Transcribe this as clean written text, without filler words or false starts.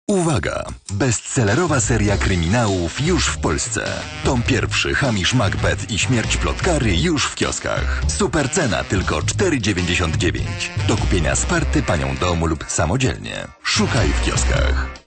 Uwaga! Bestsellerowa seria kryminałów już w Polsce. Tom pierwszy, Hamish Macbeth i śmierć plotkary już w kioskach. Super cena tylko 4,99. Do kupienia z party, panią domu lub samodzielnie. Szukaj w kioskach.